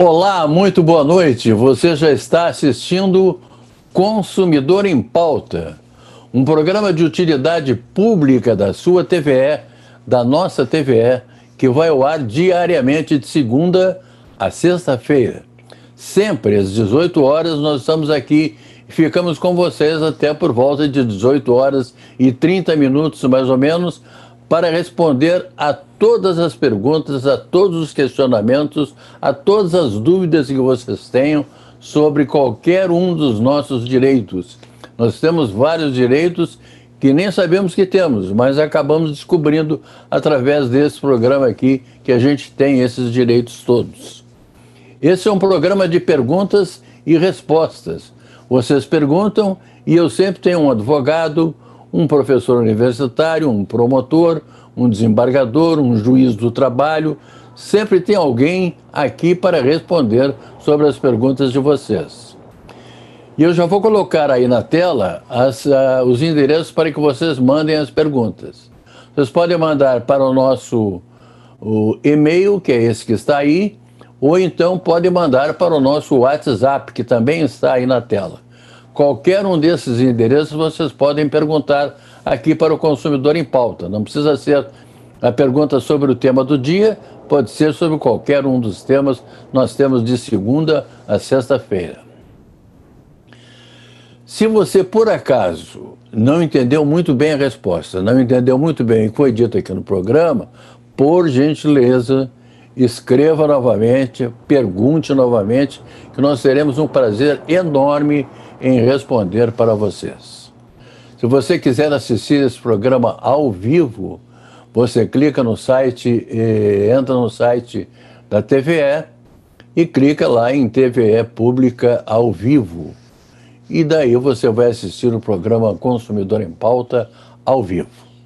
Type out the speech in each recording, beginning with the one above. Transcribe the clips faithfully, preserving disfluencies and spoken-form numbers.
Olá, muito boa noite. Você já está assistindo Consumidor em Pauta, um programa de utilidade pública da sua T V E, da nossa T V E, que vai ao ar diariamente de segunda a sexta-feira. Sempre às dezoito horas nós estamos aqui e ficamos com vocês até por volta de dezoito horas e trinta minutos, mais ou menos, para responder a todas as perguntas, a todos os questionamentos, a todas as dúvidas que vocês tenham sobre qualquer um dos nossos direitos. Nós temos vários direitos que nem sabemos que temos, mas acabamos descobrindo através desse programa aqui que a gente tem esses direitos todos. Esse é um programa de perguntas e respostas. Vocês perguntam e eu sempre tenho um advogado, um professor universitário, um promotor, um desembargador, um juiz do trabalho. Sempre tem alguém aqui para responder sobre as perguntas de vocês. E eu já vou colocar aí na tela as, uh, os endereços para que vocês mandem as perguntas. Vocês podem mandar para o nosso o e-mail, que é esse que está aí, ou então podem mandar para o nosso WhatsApp, que também está aí na tela. Qualquer um desses endereços vocês podem perguntar aqui para o Consumidor em Pauta. Não precisa ser a pergunta sobre o tema do dia, pode ser sobre qualquer um dos temas. Nós temos de segunda a sexta-feira. Se você, por acaso, não entendeu muito bem a resposta, não entendeu muito bem o que foi dito aqui no programa, por gentileza, escreva novamente, pergunte novamente, que nós teremos um prazer enorme em responder para vocês. Se você quiser assistir esse programa ao vivo, você clica no site, entra no site da T V E e clica lá em T V E Pública ao vivo. E daí você vai assistir o programa Consumidor em Pauta ao vivo.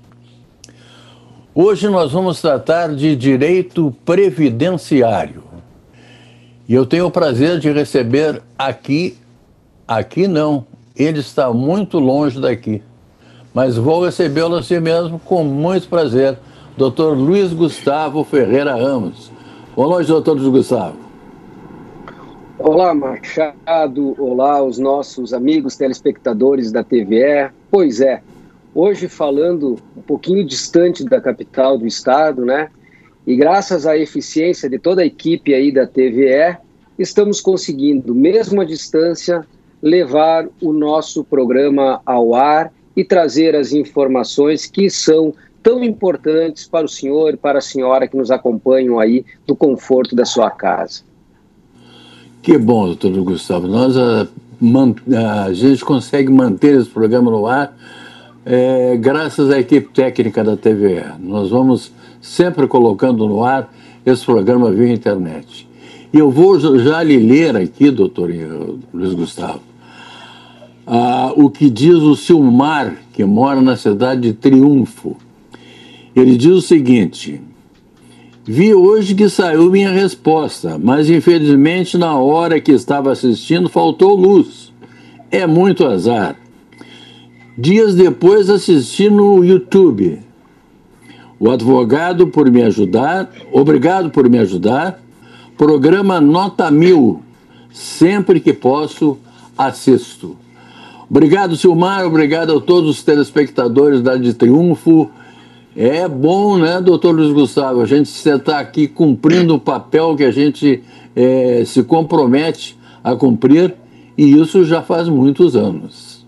Hoje nós vamos tratar de direito previdenciário. E eu tenho o prazer de receber aqui, aqui não, ele está muito longe daqui, mas vou recebê-lo assim mesmo com muito prazer, doutor Luiz Gustavo Ferreira Ramos. Boa noite, doutor Luiz Gustavo. Olá, Machado, olá os nossos amigos telespectadores da T V E. Pois é, hoje falando um pouquinho distante da capital do estado, né? E graças à eficiência de toda a equipe aí da T V E, estamos conseguindo, mesmo à distância, levar o nosso programa ao ar e trazer as informações que são tão importantes para o senhor e para a senhora que nos acompanham aí do conforto da sua casa. Que bom, doutor Gustavo. Nós, a, a gente consegue manter esse programa no ar é, graças à equipe técnica da T V E. Nós vamos sempre colocando no ar esse programa via internet. E eu vou já lhe ler aqui, doutor Luiz Gustavo, ah, o que diz o Silmar, que mora na cidade de Triunfo. Ele diz o seguinte: vi hoje que saiu minha resposta, mas infelizmente na hora que estava assistindo faltou luz. É muito azar. Dias depois assisti no YouTube. O advogado por me ajudar, obrigado por me ajudar. Programa Nota Mil, sempre que posso, assisto. Obrigado, Silmar, obrigado a todos os telespectadores da de Triunfo. É bom, né, doutor Luiz Gustavo, a gente está aqui cumprindo o papel que a gente é, se compromete a cumprir, e isso já faz muitos anos.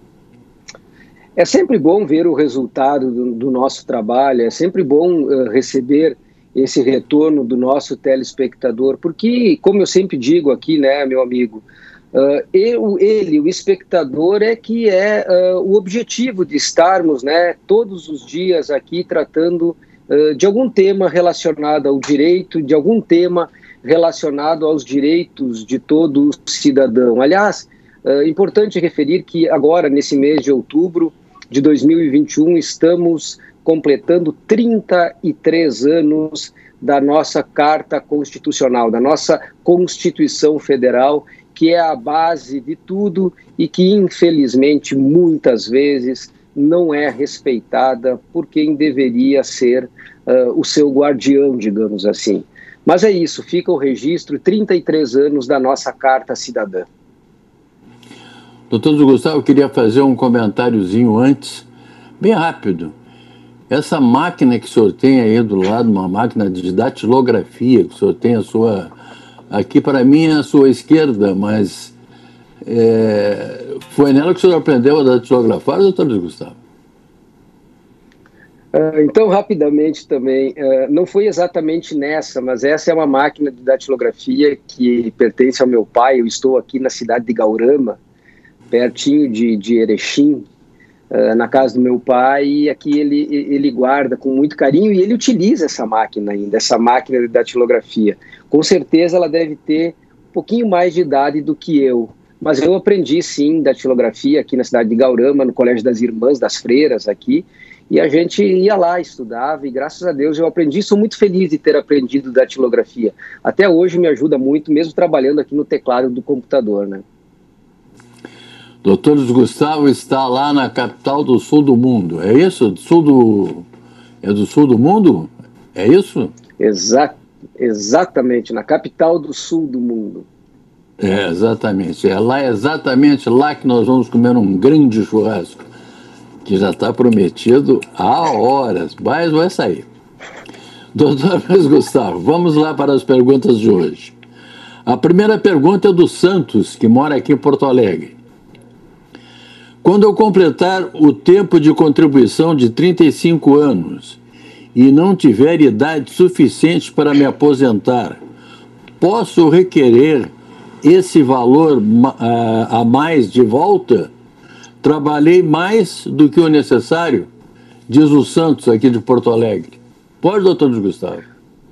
É sempre bom ver o resultado do, do nosso trabalho, é sempre bom uh, receber esse retorno do nosso telespectador, porque, como eu sempre digo aqui, né, meu amigo, uh, eu, ele, o espectador, é que é uh, o objetivo de estarmos, né, todos os dias aqui tratando uh, de algum tema relacionado ao direito, de algum tema relacionado aos direitos de todo cidadão. Aliás, é uh, importante referir que agora, nesse mês de outubro de dois mil e vinte e um, estamos completando trinta e três anos da nossa Carta Constitucional, da nossa Constituição Federal, que é a base de tudo e que, infelizmente, muitas vezes não é respeitada por quem deveria ser uh, o seu guardião, digamos assim. Mas é isso, fica o registro, trinta e três anos da nossa Carta Cidadã. Doutor Gustavo, eu queria fazer um comentáriozinho antes, bem rápido. Essa máquina que o senhor tem aí do lado, uma máquina de datilografia, que o senhor tem a sua... Aqui para mim é a sua esquerda, mas é, foi nela que o senhor aprendeu a datilografar, doutor Gustavo? Uh, então, rapidamente também, uh, não foi exatamente nessa, mas essa é uma máquina de datilografia que pertence ao meu pai. Eu estou aqui na cidade de Gaurama, pertinho de, de Erechim, uh, na casa do meu pai, e aqui ele, ele guarda com muito carinho e ele utiliza essa máquina ainda, essa máquina de datilografia. Com certeza ela deve ter um pouquinho mais de idade do que eu, mas eu aprendi sim datilografia aqui na cidade de Gaurama, no Colégio das Irmãs, das Freiras aqui, e a gente ia lá, estudava, e graças a Deus eu aprendi, sou muito feliz de ter aprendido datilografia. Até hoje me ajuda muito, mesmo trabalhando aqui no teclado do computador, né? Doutor Gustavo está lá na capital do sul do mundo, é isso? Sul do... É do sul do mundo? É isso? Exa exatamente, na capital do sul do mundo. É, exatamente. É lá, exatamente lá que nós vamos comer um grande churrasco, que já está prometido há horas, mas vai sair. Doutor Luiz Gustavo, vamos lá para as perguntas de hoje. A primeira pergunta é do Santos, que mora aqui em Porto Alegre. Quando eu completar o tempo de contribuição de trinta e cinco anos e não tiver idade suficiente para me aposentar, posso requerer esse valor a, a mais de volta? Trabalhei mais do que o necessário, diz o Santos aqui de Porto Alegre. Pode, doutor Gustavo?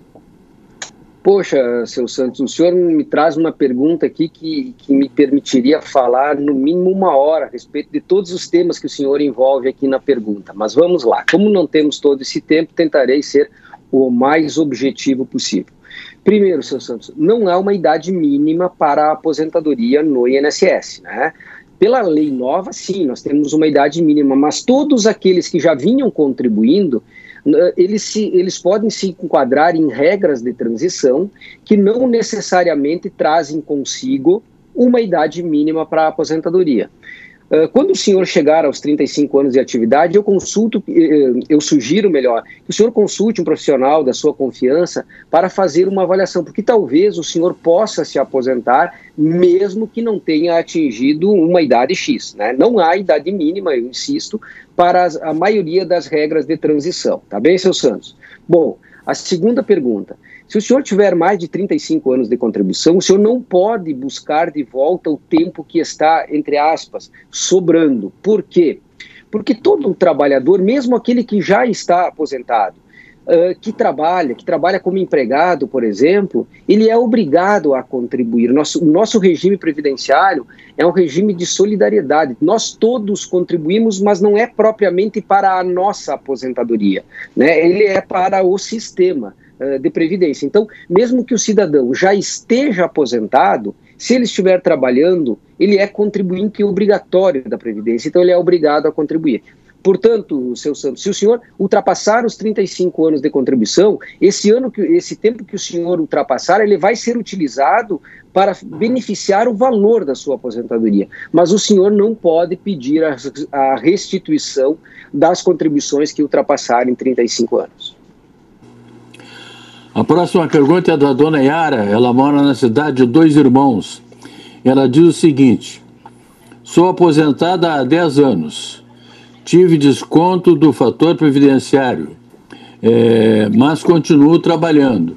Poxa, seu Santos, o senhor me traz uma pergunta aqui que, que me permitiria falar no mínimo uma hora a respeito de todos os temas que o senhor envolve aqui na pergunta. Mas vamos lá, como não temos todo esse tempo, tentarei ser o mais objetivo possível. Primeiro, seu Santos, não há uma idade mínima para a aposentadoria no I N S S, né? Pela lei nova, sim, nós temos uma idade mínima, mas todos aqueles que já vinham contribuindo, eles, se, eles podem se enquadrar em regras de transição que não necessariamente trazem consigo uma idade mínima para a aposentadoria. Quando o senhor chegar aos trinta e cinco anos de atividade, eu consulto, eu sugiro melhor, que o senhor consulte um profissional da sua confiança para fazer uma avaliação, porque talvez o senhor possa se aposentar mesmo que não tenha atingido uma idade X, né? Não há idade mínima, eu insisto, para as, a maioria das regras de transição, tá bem, seu Santos? Bom, a segunda pergunta. Se o senhor tiver mais de trinta e cinco anos de contribuição, o senhor não pode buscar de volta o tempo que está, entre aspas, sobrando. Por quê? Porque todo trabalhador, mesmo aquele que já está aposentado, uh, que trabalha, que trabalha como empregado, por exemplo, ele é obrigado a contribuir. Nosso, o nosso regime previdenciário é um regime de solidariedade. Nós todos contribuímos, mas não é propriamente para a nossa aposentadoria, né? Ele é para o sistema de previdência. Então, mesmo que o cidadão já esteja aposentado, se ele estiver trabalhando, ele é contribuinte obrigatório da Previdência, então ele é obrigado a contribuir. Portanto, seu Santos, se o senhor ultrapassar os trinta e cinco anos de contribuição, esse ano, que, esse tempo que o senhor ultrapassar, ele vai ser utilizado para beneficiar o valor da sua aposentadoria. Mas o senhor não pode pedir a, a restituição das contribuições que ultrapassarem trinta e cinco anos. A próxima pergunta é da dona Yara, ela mora na cidade de Dois Irmãos. Ela diz o seguinte: sou aposentada há dez anos, tive desconto do fator previdenciário, é, mas continuo trabalhando.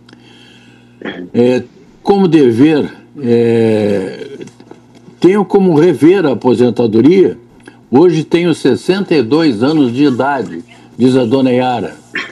É, como dever, é, tenho como rever a aposentadoria? Hoje tenho sessenta e dois anos de idade, diz a dona Yara.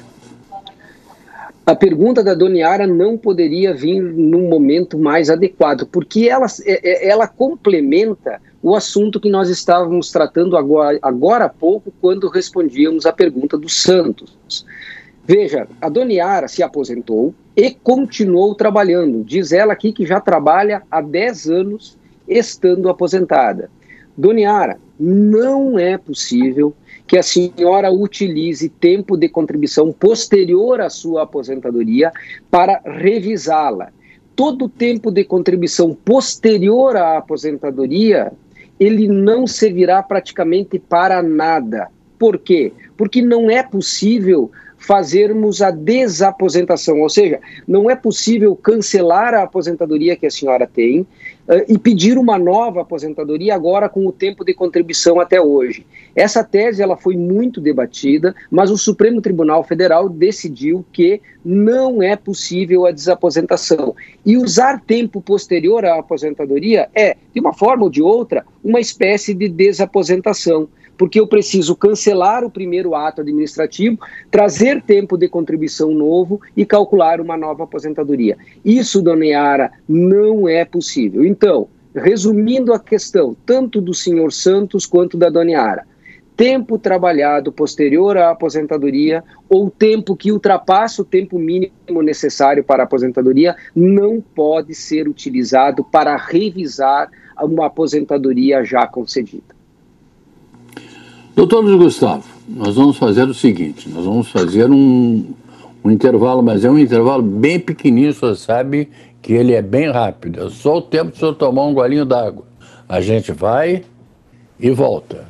A pergunta da dona Yara não poderia vir num momento mais adequado, porque ela, ela complementa o assunto que nós estávamos tratando agora, agora há pouco, quando respondíamos à pergunta do Santos. Veja, a dona Yara se aposentou e continuou trabalhando. Diz ela aqui que já trabalha há dez anos estando aposentada. Dona Yara, não é possível que a senhora utilize tempo de contribuição posterior à sua aposentadoria para revisá-la. Todo o tempo de contribuição posterior à aposentadoria, ele não servirá praticamente para nada. Por quê? Porque não é possível fazermos a desaposentação, ou seja, não é possível cancelar a aposentadoria que a senhora tem uh, e pedir uma nova aposentadoria agora com o tempo de contribuição até hoje. Essa tese ela foi muito debatida, mas o Supremo Tribunal Federal decidiu que não é possível a desaposentação. E usar tempo posterior à aposentadoria é, de uma forma ou de outra, uma espécie de desaposentação, porque eu preciso cancelar o primeiro ato administrativo, trazer tempo de contribuição novo e calcular uma nova aposentadoria. Isso, dona Yara, não é possível. Então, resumindo a questão, tanto do senhor Santos quanto da dona Yara, tempo trabalhado posterior à aposentadoria ou tempo que ultrapassa o tempo mínimo necessário para a aposentadoria não pode ser utilizado para revisar uma aposentadoria já concedida. Doutor Luiz Gustavo, nós vamos fazer o seguinte, nós vamos fazer um, um intervalo, mas é um intervalo bem pequenininho, o senhor sabe que ele é bem rápido, é só o tempo de o senhor tomar um golinho d'água. A gente vai e volta.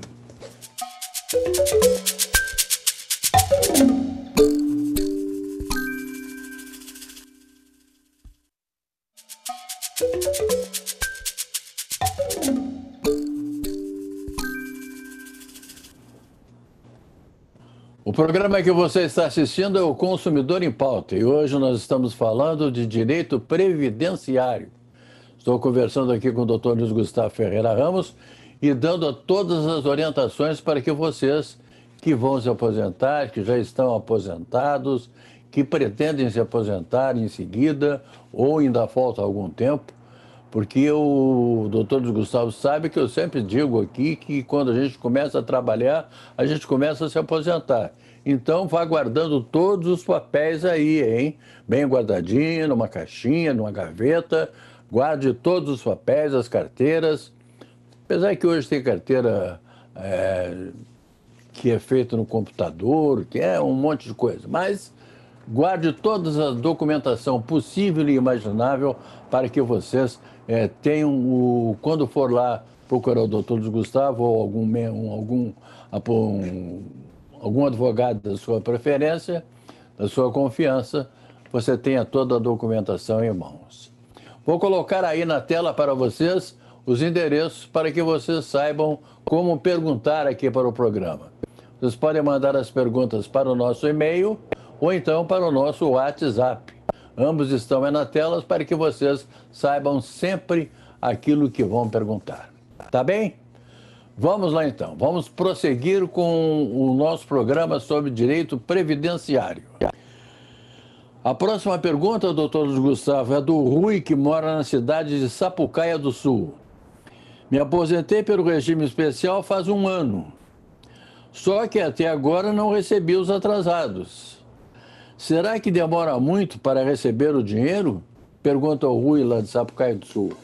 O programa que você está assistindo é o Consumidor em Pauta e hoje nós estamos falando de direito previdenciário. Estou conversando aqui com o doutor Luiz Gustavo Ferreira Ramos e dando todas as orientações para que vocês que vão se aposentar, que já estão aposentados, que pretendem se aposentar em seguida ou ainda falta algum tempo, porque o doutor Luiz Gustavo sabe que eu sempre digo aqui que quando a gente começa a trabalhar, a gente começa a se aposentar. Então, vá guardando todos os papéis aí, hein? Bem guardadinho, numa caixinha, numa gaveta. Guarde todos os papéis, as carteiras. Apesar que hoje tem carteira é, que é feita no computador, que é um monte de coisa. Mas guarde toda a documentação possível e imaginável para que vocês é, tenham, o, quando for lá procurar o doutor Luiz Gustavo ou algum, um, algum, um, algum advogado da sua preferência, da sua confiança, você tenha toda a documentação em mãos. Vou colocar aí na tela para vocês os endereços para que vocês saibam como perguntar aqui para o programa. Vocês podem mandar as perguntas para o nosso e-mail ou então para o nosso WhatsApp. Ambos estão aí na tela para que vocês saibam sempre aquilo que vão perguntar. Tá bem? Vamos lá então. Vamos prosseguir com o nosso programa sobre direito previdenciário. A próxima pergunta, doutor Luiz Gustavo, é do Rui, que mora na cidade de Sapucaia do Sul. Me aposentei pelo regime especial faz um ano. Só que até agora não recebi os atrasados. Será que demora muito para receber o dinheiro? Pergunta o Rui, lá de Sapucaia do Sul.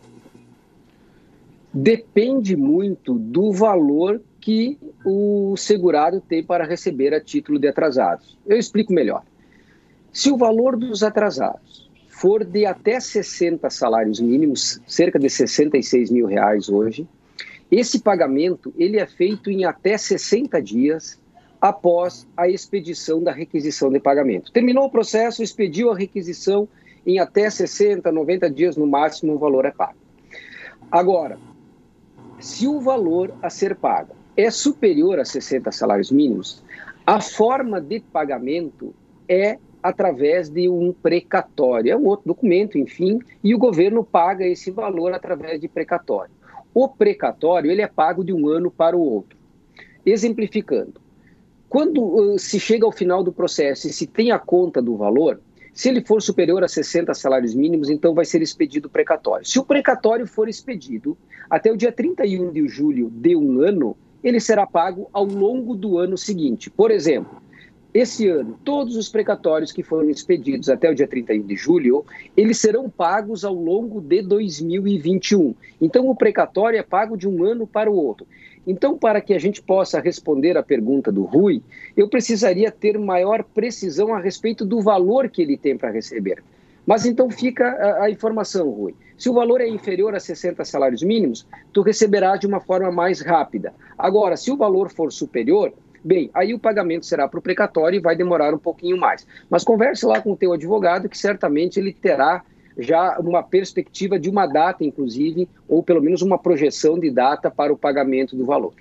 Depende muito do valor que o segurado tem para receber a título de atrasados. Eu explico melhor. Se o valor dos atrasados for de até sessenta salários mínimos, cerca de sessenta e seis mil reais hoje, esse pagamento ele é feito em até sessenta dias após a expedição da requisição de pagamento. Terminou o processo, expediu a requisição, em até sessenta, noventa dias no máximo o valor é pago. Agora, se o valor a ser pago é superior a sessenta salários mínimos, a forma de pagamento é através de um precatório. É um outro documento, enfim, e o governo paga esse valor através de precatório. O precatório ele é pago de um ano para o outro. Exemplificando, quando uh, se chega ao final do processo e se tem a conta do valor, se ele for superior a sessenta salários mínimos, então vai ser expedido o precatório. Se o precatório for expedido até o dia trinta e um de julho de um ano, ele será pago ao longo do ano seguinte. Por exemplo, esse ano, todos os precatórios que foram expedidos até o dia trinta e um de julho, eles serão pagos ao longo de dois mil e vinte e um. Então, o precatório é pago de um ano para o outro. Então, para que a gente possa responder à pergunta do Rui, eu precisaria ter maior precisão a respeito do valor que ele tem para receber. Mas então fica a, a informação, Rui. Se o valor é inferior a sessenta salários mínimos, tu receberás de uma forma mais rápida. Agora, se o valor for superior, bem, aí o pagamento será para o precatório e vai demorar um pouquinho mais. Mas converse lá com o teu advogado, que certamente ele terá já uma perspectiva de uma data, inclusive, ou pelo menos uma projeção de data para o pagamento do valor.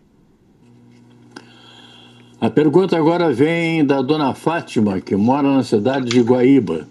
A pergunta agora vem da dona Fátima, que mora na cidade de Guaíba.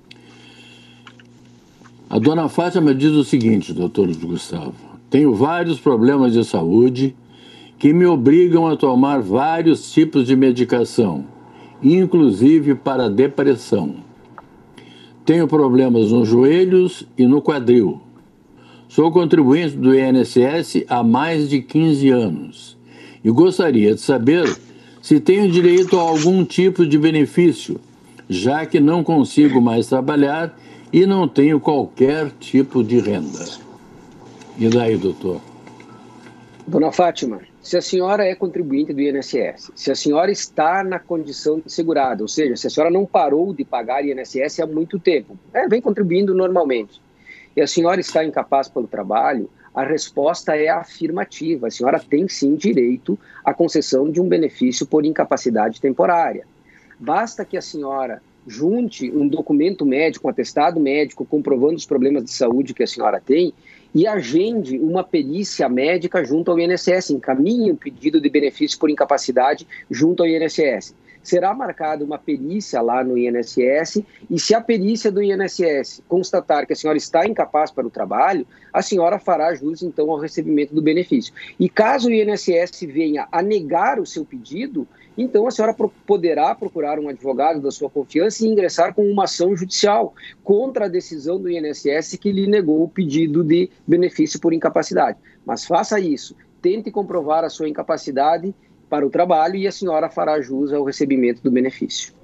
A dona Fátima diz o seguinte, doutor Gustavo: tenho vários problemas de saúde que me obrigam a tomar vários tipos de medicação, inclusive para depressão. Tenho problemas nos joelhos e no quadril. Sou contribuinte do I N S S há mais de quinze anos e gostaria de saber se tenho direito a algum tipo de benefício, já que não consigo mais trabalhar e não tenho qualquer tipo de renda. E daí, doutor? Dona Fátima, se a senhora é contribuinte do I N S S, se a senhora está na condição de segurada, ou seja, se a senhora não parou de pagar I N S S há muito tempo, é, vem contribuindo normalmente, e a senhora está incapaz pelo trabalho, a resposta é afirmativa. A senhora tem sim direito à concessão de um benefício por incapacidade temporária. Basta que a senhora junte um documento médico, um atestado médico comprovando os problemas de saúde que a senhora tem e agende uma perícia médica junto ao I N S S, encaminhe um pedido de benefício por incapacidade junto ao I N S S. Será marcada uma perícia lá no I N S S e se a perícia do I N S S constatar que a senhora está incapaz para o trabalho, a senhora fará jus então ao recebimento do benefício. E caso o I N S S venha a negar o seu pedido, então a senhora poderá procurar um advogado da sua confiança e ingressar com uma ação judicial contra a decisão do I N S S que lhe negou o pedido de benefício por incapacidade. Mas faça isso, tente comprovar a sua incapacidade para o trabalho e a senhora fará jus ao recebimento do benefício.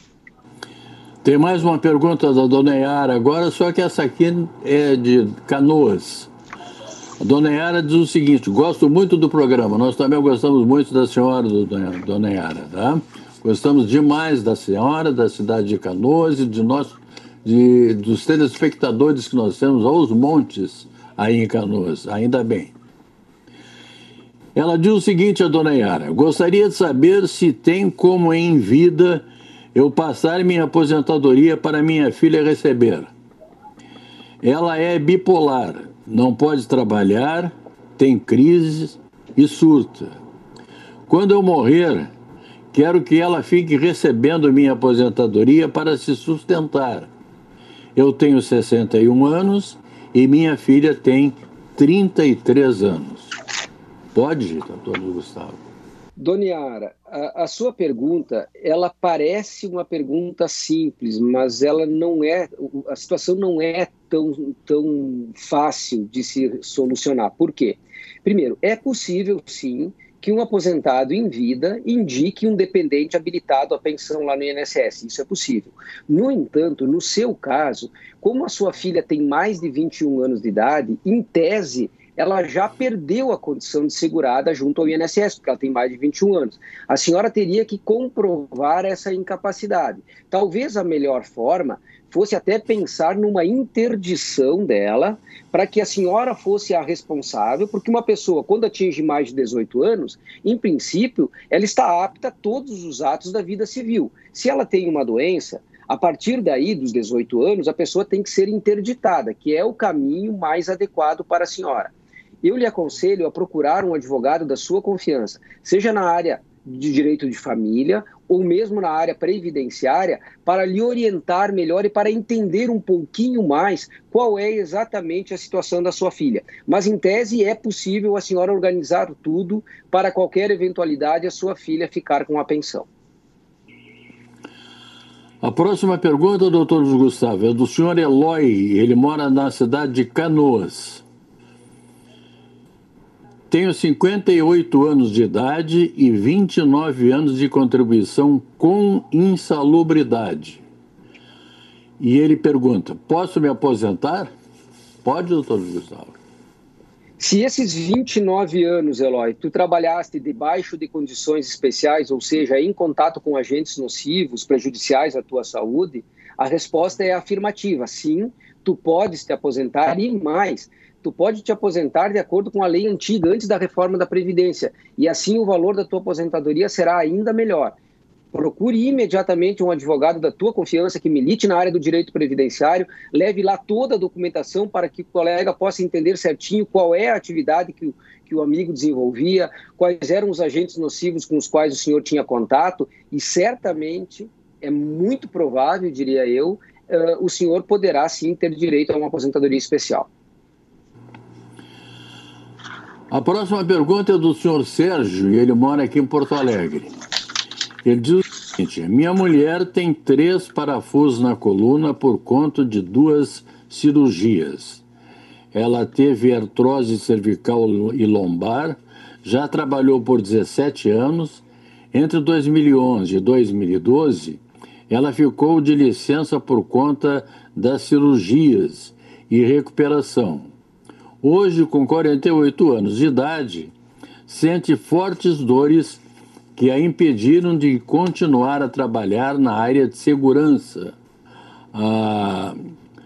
Tem mais uma pergunta da dona Yara agora, só que essa aqui é de Canoas. A dona Yara diz o seguinte: gosto muito do programa, nós também gostamos muito da senhora, dona, dona Yara, tá? Gostamos demais da senhora, da cidade de Canoas e de nós, de, dos telespectadores que nós temos aos montes aí em Canoas, ainda bem. Ela diz o seguinte, a dona Yara: gostaria de saber se tem como em vida eu passar minha aposentadoria para minha filha receber. Ela é bipolar, não pode trabalhar, tem crises e surta. Quando eu morrer, quero que ela fique recebendo minha aposentadoria para se sustentar. Eu tenho sessenta e um anos e minha filha tem trinta e três anos. Pode, doutor Gustavo? Dona Yara, a, a sua pergunta, ela parece uma pergunta simples, mas ela não é, a situação não é tão, tão fácil de se solucionar. Por quê? Primeiro, é possível, sim, que um aposentado em vida indique um dependente habilitado à pensão lá no I N S S. Isso é possível. No entanto, no seu caso, como a sua filha tem mais de vinte e um anos de idade, em tese, ela já perdeu a condição de segurada junto ao I N S S, porque ela tem mais de vinte e um anos. A senhora teria que comprovar essa incapacidade. Talvez a melhor forma fosse até pensar numa interdição dela, para que a senhora fosse a responsável, porque uma pessoa, quando atinge mais de dezoito anos, em princípio, ela está apta a todos os atos da vida civil. Se ela tem uma doença, a partir daí, dos dezoito anos, a pessoa tem que ser interditada, que é o caminho mais adequado para a senhora. Eu lhe aconselho a procurar um advogado da sua confiança, seja na área de direito de família ou mesmo na área previdenciária, para lhe orientar melhor e para entender um pouquinho mais qual é exatamente a situação da sua filha. Mas, em tese, é possível a senhora organizar tudo para qualquer eventualidade a sua filha ficar com a pensão. A próxima pergunta, doutor Gustavo, é do senhor Eloy. Ele mora na cidade de Canoas. Tenho cinquenta e oito anos de idade e vinte e nove anos de contribuição com insalubridade. E ele pergunta: posso me aposentar? Pode, doutor Gustavo? Se esses vinte e nove anos, Eloy, tu trabalhaste debaixo de condições especiais, ou seja, em contato com agentes nocivos, prejudiciais à tua saúde, a resposta é afirmativa. Sim, tu podes te aposentar e mais, tu pode te aposentar de acordo com a lei antiga, antes da reforma da Previdência, e assim o valor da tua aposentadoria será ainda melhor. Procure imediatamente um advogado da tua confiança que milite na área do direito previdenciário, leve lá toda a documentação para que o colega possa entender certinho qual é a atividade que o, que o amigo desenvolvia, quais eram os agentes nocivos com os quais o senhor tinha contato, e certamente, é muito provável, diria eu, uh, o senhor poderá sim ter direito a uma aposentadoria especial. A próxima pergunta é do senhor Sérgio, e ele mora aqui em Porto Alegre. Ele diz o seguinte: minha mulher tem três parafusos na coluna por conta de duas cirurgias. Ela teve artrose cervical e lombar, já trabalhou por dezessete anos. Entre dois mil e onze e dois mil e doze, ela ficou de licença por conta das cirurgias e recuperação. Hoje, com quarenta e oito anos de idade, sente fortes dores que a impediram de continuar a trabalhar na área de segurança, a,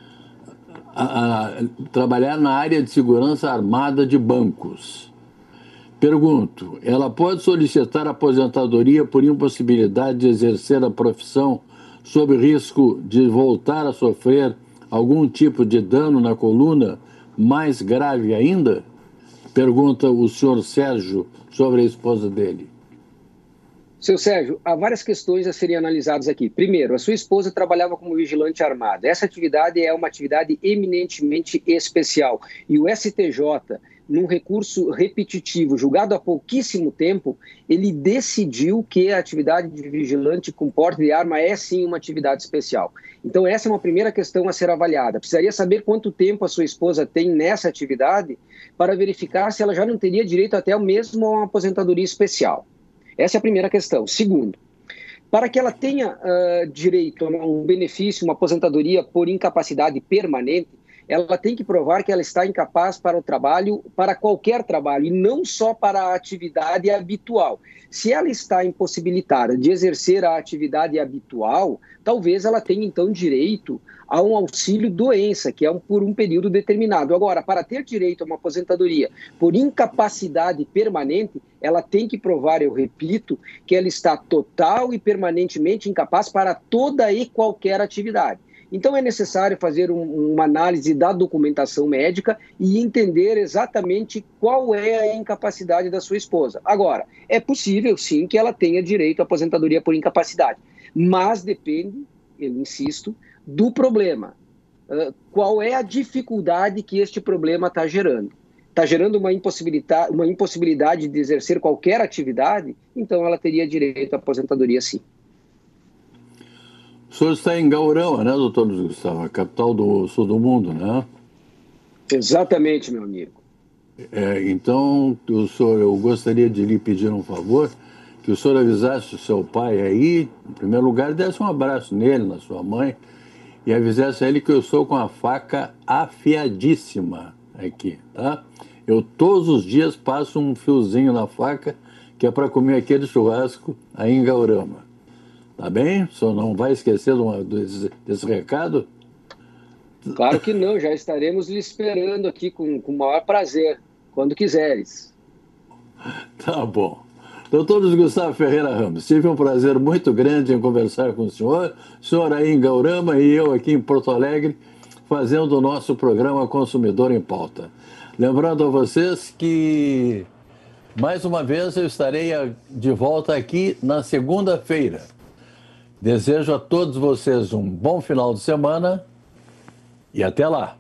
a, a trabalhar na área de segurança armada de bancos. Pergunto, ela pode solicitar aposentadoria por impossibilidade de exercer a profissão sob risco de voltar a sofrer algum tipo de dano na coluna mais grave ainda? Pergunta o senhor Sérgio sobre a esposa dele. Seu Sérgio, há várias questões a serem analisadas aqui. Primeiro, a sua esposa trabalhava como vigilante armado. Essa atividade é uma atividade eminentemente especial. E o S T J, num recurso repetitivo, julgado há pouquíssimo tempo, ele decidiu que a atividade de vigilante com porte de arma é sim uma atividade especial. Então essa é uma primeira questão a ser avaliada. Precisaria saber quanto tempo a sua esposa tem nessa atividade para verificar se ela já não teria direito até mesmo a uma aposentadoria especial. Essa é a primeira questão. Segundo, para que ela tenha uh, direito a um benefício, uma aposentadoria por incapacidade permanente, ela tem que provar que ela está incapaz para o trabalho, para qualquer trabalho, e não só para a atividade habitual. Se ela está impossibilitada de exercer a atividade habitual, talvez ela tenha, então, direito a um auxílio-doença, que é um, por um período determinado. Agora, para ter direito a uma aposentadoria por incapacidade permanente, ela tem que provar, eu repito, que ela está total e permanentemente incapaz para toda e qualquer atividade. Então é necessário fazer um, uma análise da documentação médica e entender exatamente qual é a incapacidade da sua esposa. Agora, é possível sim que ela tenha direito à aposentadoria por incapacidade, mas depende, eu insisto, do problema. Uh, qual é a dificuldade que este problema está gerando? Está gerando uma impossibilidade, uma impossibilidade de exercer qualquer atividade? Então ela teria direito à aposentadoria sim. O senhor está em Gaurama, né, doutor Luiz Gustavo? A capital do sul do mundo, né? Exatamente, meu amigo. É, então, o senhor, eu gostaria de lhe pedir um favor, que o senhor avisasse o seu pai aí, em primeiro lugar, desse um abraço nele, na sua mãe, e avisasse a ele que eu estou com a faca afiadíssima aqui, tá? Eu todos os dias passo um fiozinho na faca, que é para comer aquele churrasco aí em Gaurama. Tá bem? O senhor não vai esquecer de uma, desse, desse recado? Claro que não, já estaremos lhe esperando aqui com o maior prazer, quando quiseres. Tá bom. Doutor Luiz Gustavo Ferreira Ramos, tive um prazer muito grande em conversar com o senhor, o senhor aí em Gaurama e eu aqui em Porto Alegre, fazendo o nosso programa Consumidor em Pauta. Lembrando a vocês que, mais uma vez, eu estarei de volta aqui na segunda-feira. Desejo a todos vocês um bom final de semana e até lá.